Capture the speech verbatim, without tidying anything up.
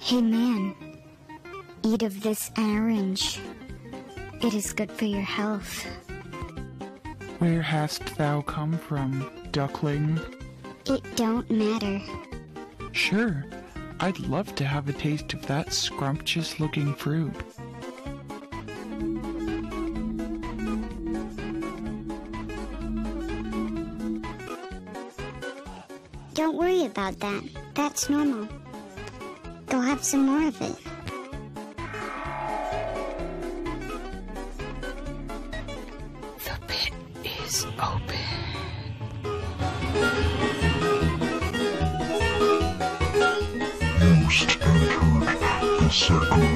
Hey man, eat of this orange. It is good for your health. Where hast thou come from, duckling? It don't matter. Sure, I'd love to have a taste of that scrumptious-looking fruit. Don't worry about that. That's normal. Go have some more of it. The pit is open. Most entered the second